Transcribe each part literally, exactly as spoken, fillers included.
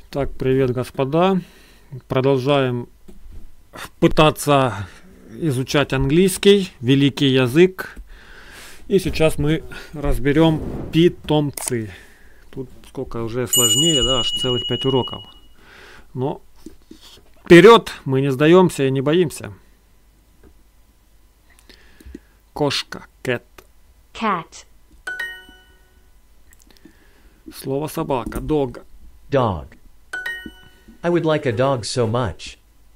Так, привет, господа. Продолжаем пытаться изучать английский, великий язык. И сейчас мы разберем питомцы. Тут сколько уже сложнее, да, аж целых пять уроков. Но вперед, мы не сдаемся и не боимся. Кошка, cat. Cat. Слово собака, dog. Dog. I would like a dog so much.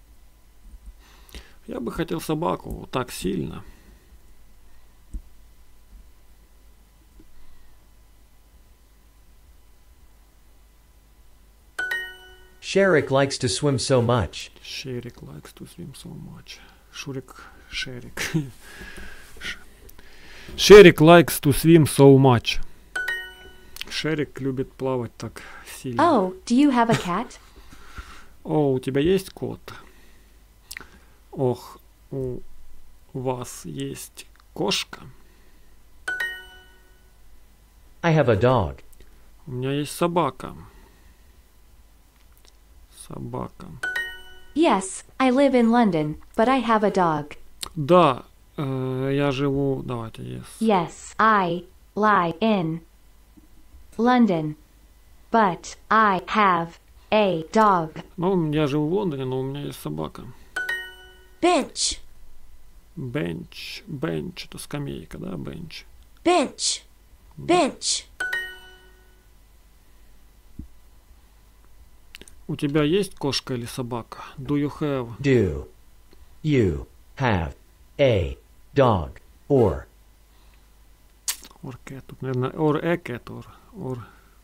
Я бы хотел собаку вот так сильно. Sharik likes to swim so much. Шерик likes to swim so much. Шурик, Шерик. Шерик likes to swim so much. Шерик любит плавать так сильно. Oh, do you have a cat? О, у тебя есть кот? Ох, у вас есть кошка? I have a dog. У меня есть собака. Собака. Yes, I live in London, but I have a dog. Да, э, я живу... Давайте, yes. Yes, I lie in London, but I have a dog. Ну, я живу в Лондоне, но у меня есть собака. Bench, Бенч. Бенч. Это скамейка, да? Бенч. bench, bench. У тебя есть кошка или собака? Do you have? Do you have a dog or Or cat. Тут, наверное, or a cat, or... or...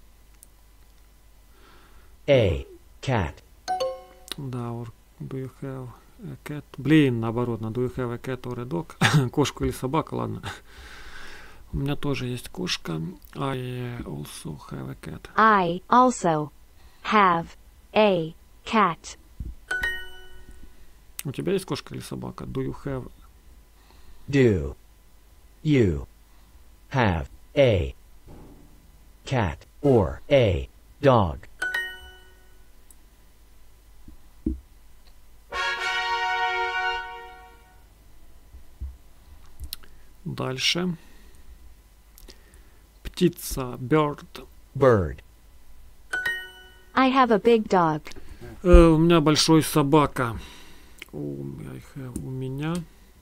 a cat? Да, or... Do you have a cat? Блин, наоборот, на do you have a cat or a dog? Кошку или собака, ладно. У меня тоже есть кошка. I also have a cat. I also have a cat. У тебя есть кошка или собака? Do you have? Do you have a cat or a dog? Дальше. Птица. Bird. Bird. I have a big dog. Э, у меня большой собака. У, I have, у меня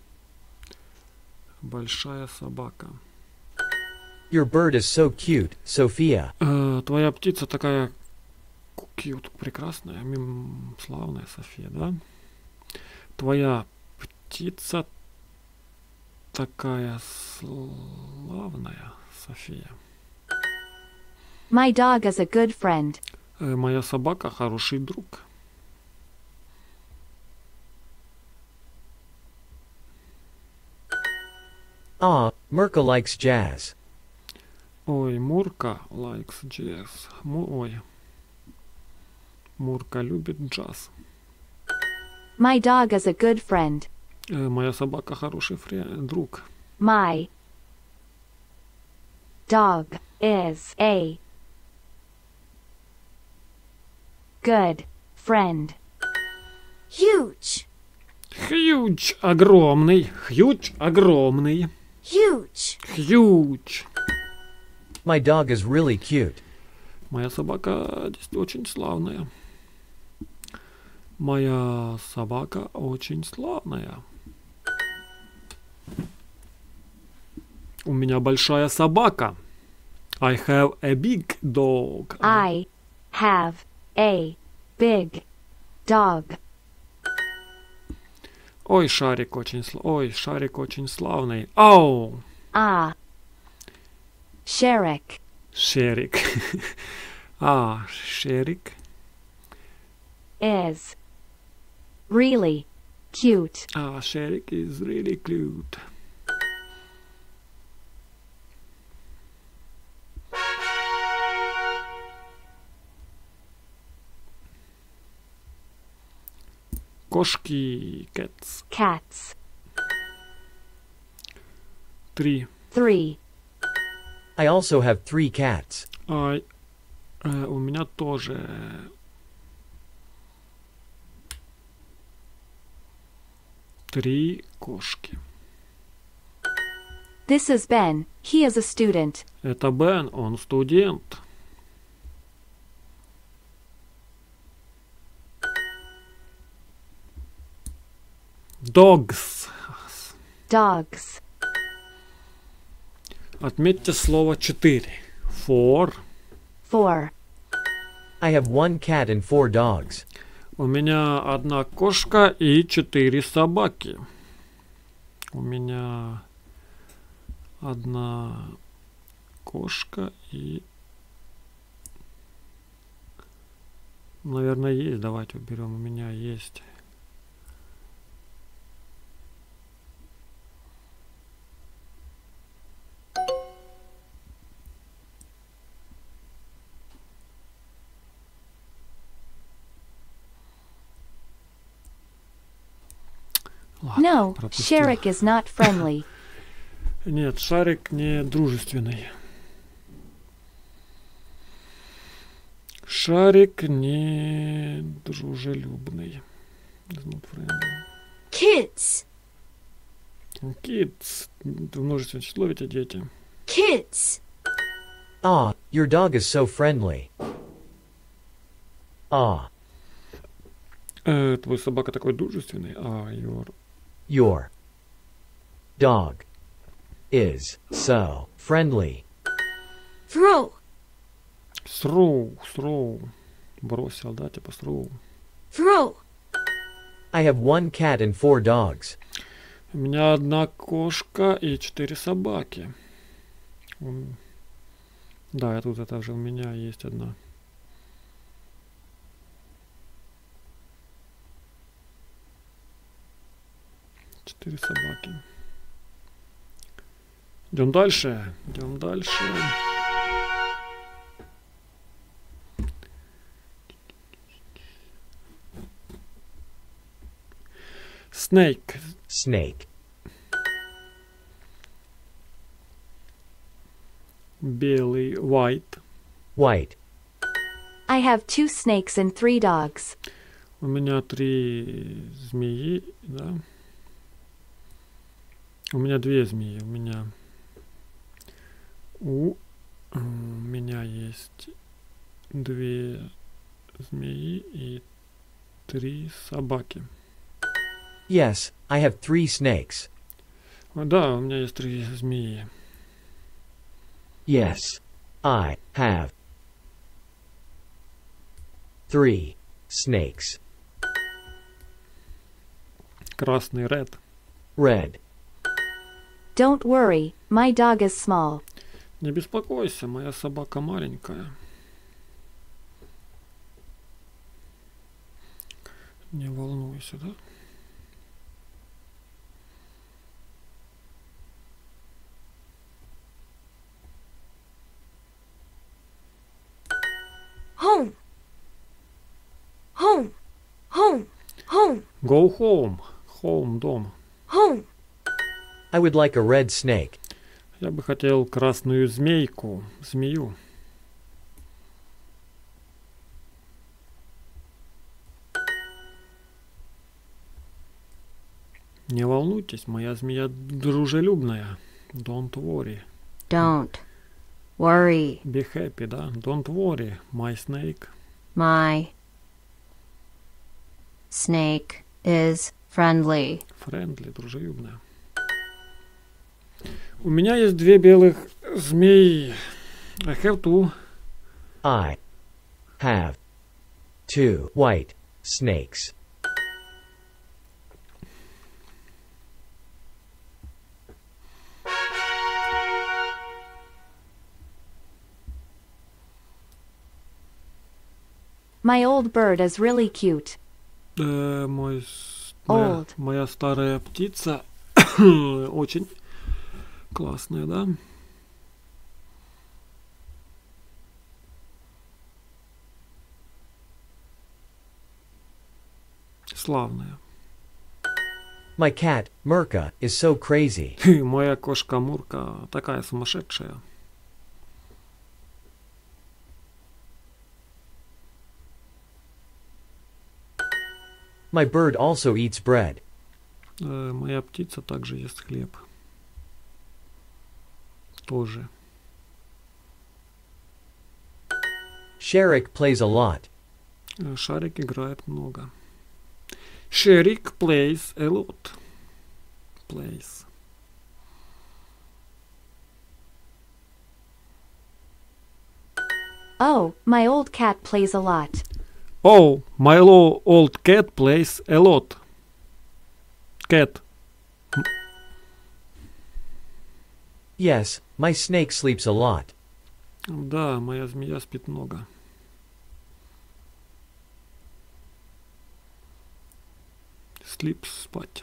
большая собака. Your bird is so cute, Sophia. Э, твоя птица такая cute, прекрасная, мим, славная, София, да? Твоя птица такая славная, София. My dog is a good friend. Э, моя собака хороший друг. Ah, Mirka likes jazz. Ой, Мурка likes jazz. Му, ой. Мурка любит джаз. My dog is a good friend. Э, моя собака хороший фре- друг. My dog is a good friend. Huge, Huge, огромный. Huge, огромный. huge. Huge. My dog is really cute. Моя собака действительно очень славная. Моя собака очень славная. У меня большая собака. I have a big dog. I have a big dog. Ой, шарик очень сл... Ой, шарик очень славный. Оу! Ah. Sherrick. Шерик. А, шерик. Is really cute. А, шерик is really cute. Кошки. Cats. Cats. Три. Three. I also have three cats. А, э, у меня тоже Три кошки. This is Ben. He is a student. Это Бен, он студент. Dogs. Dogs. Отметьте слово четыре. Four. Four. I have one cat and four dogs. У меня одна кошка и четыре собаки. У меня одна кошка и... Наверное, есть. Давайте уберем. У меня есть... Ладно, No, пропустил. Sharik is not friendly. Нет, Шарик не дружественный. Шарик не дружелюбный. Is not friendly. Kids. Kids. В множественном число ведь и дети. Kids. Ah, your dog is so friendly. Ah, Э, твой собака такой дружественный. А, your... your dog is so friendly. Throw. Throw, throw. Бросил, да, типа throw. Throw. I have one cat and four dogs. У меня одна кошка и четыре собаки. М, Да, я тут это же у меня есть одна. Четыре собаки. Идем дальше. Идем дальше. Snake. Snake. Белый. White. White. I have two snakes and three dogs. У меня три змеи, да. У меня две змеи. У меня у, у меня есть две змеи и три собаки. Yes, I have three snakes. О, да, у меня есть три змеи. Yes, I have three snakes. Красный red. Red. Don't worry, my dog is small. Не беспокойся, моя собака маленькая. Не волнуйся, да? Home. Home. Home. Home. Go home. Home, дом. Home. I would like a red snake. Я бы хотел красную змейку, змею. Не волнуйтесь, моя змея дружелюбная. Don't worry. Don't worry, Be happy, да? Don't worry, my snake. my snake is friendly. Friendly, дружелюбная. У меня есть две белых змеи. I have two. I have two white snakes. My old bird is really cute. Э, мой, с- моя, Old. моя старая птица очень классная, да? Славная. My cat, Mirka, is so crazy. Моя кошка Мурка такая сумасшедшая. My bird also eats bread. Э, моя птица также ест хлеб. Тоже. Sharik plays a lot. Э, Шарик играет много. Шерик plays a lot. Plays. Oh, my old cat plays a lot. Oh, my lo- old cat plays a lot. Cat. Yes, my snake sleeps a lot. Да, моя змея спит много. Sleeps, спать.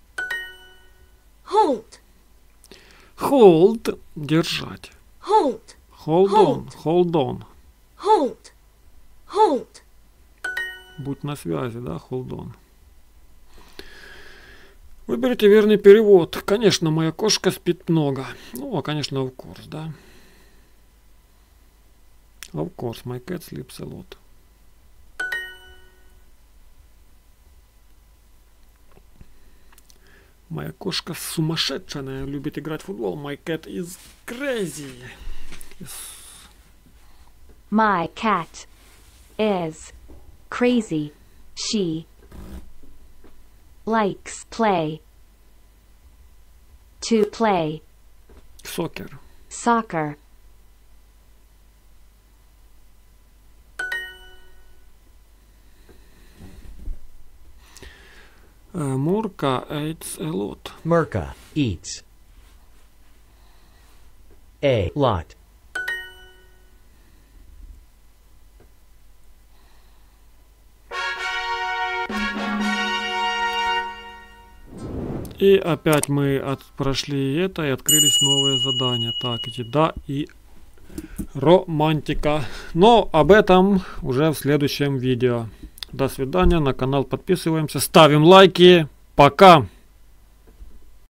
Hold. Hold, держать. Hold. Hold on, Hold. hold on. Hold. Hold. Будь на связи, да, hold on. Выберите верный перевод. Конечно, моя кошка спит много. Ну, а конечно, of course, да. Of course, my cat sleeps a lot. Моя кошка сумасшедшая, она любит играть в футбол. My cat is crazy. Yes. My cat is crazy. She likes play to play Soccer. soccer. Uh, Murka eats a lot. Murka eats a lot. И опять мы от, прошли это и открылись новые задания. Так, еда и романтика. Но об этом уже в следующем видео. До свидания. На канал подписываемся. Ставим лайки. Пока.